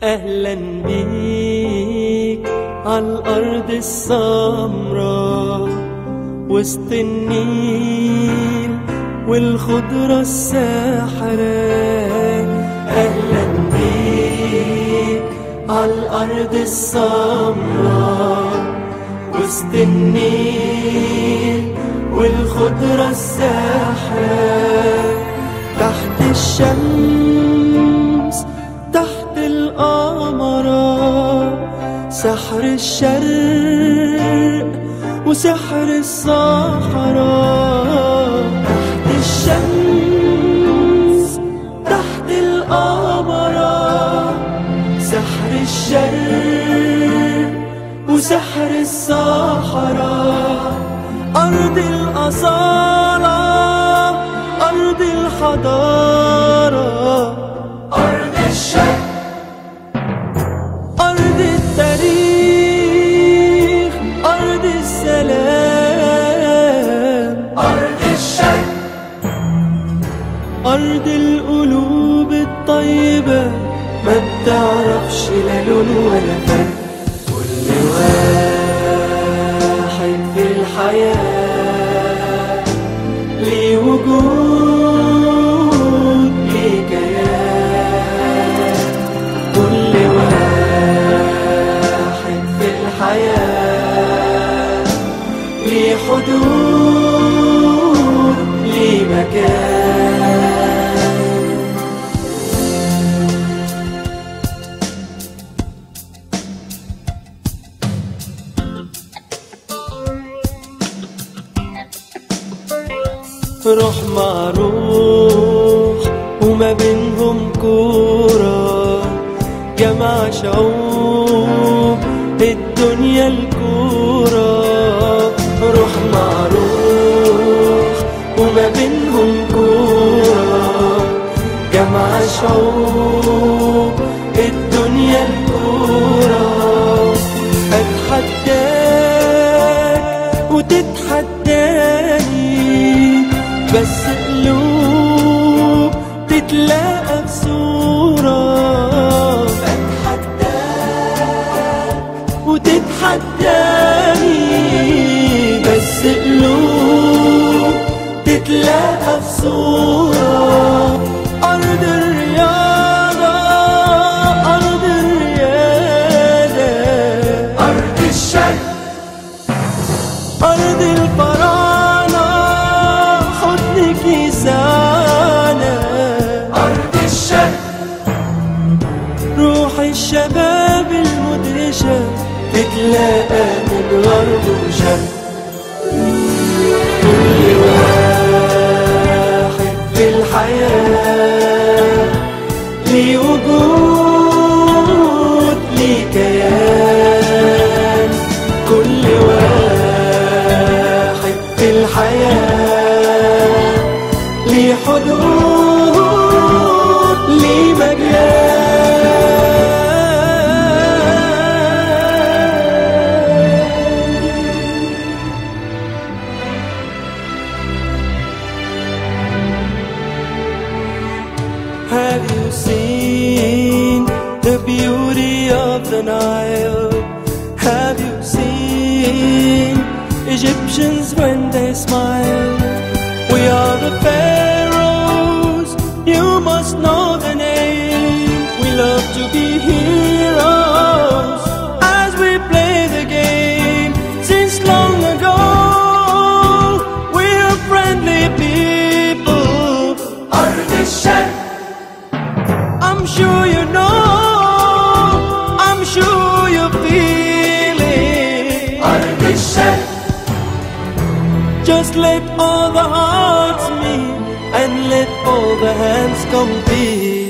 أهلا بيك عالأرض السمراء وسط النيل والخضرة الساحرة. أهلا بيك عالأرض السمراء وسط النيل والخضرة الساحرة. تحت الشمس تحت القمرة سحر الشرق وسحر الصحراء. تحت الشمس تحت القمرة سحر الشرق وسحر الصحراء. أرض الأصالة أرض الحضارة أرض الشرق أرض التاريخ أرض السلام. أرض الشرق أرض القلوب الطيبة ما بتعرفش لا لون ولا فرق. كل واحد في الحياة ليه وجود ليه كيان. كل واحد في الحياة ليه حدود ليه مكان. روح مع روح وما بينهم كورة جمع شعوب الدنيا الكورة. روح مع روح وما بينهم كورة جمع شعوب الدنيا الكورة. أتحداك وتتحداني بس قلوب تتلاقى بصورة. أتحداك وتتحداني بس قلوب تتلاقى بصورة. أرض الرياضة أرض الريادة أرض الشرق أرض الفراعنة حضنك يسعنا. أرض الشرق روح الشباب المدهشة تتلاقى من غرب وشرق. كل واحد في الحياة ليه وجود ليه كيان. كل واحد في الحياة ليه حدود ليه مجال. Have you seen the beauty of the Nile? Have you seen Egyptians when they smile? We are the pharaohs, you must know the name. We love to be heroes as we play the game. Since long ago, we're friendly people. أرض الشرق I'm sure you know, I'm sure you feel it. أرض الشرق Just let all the hearts meet and let all the hands compete.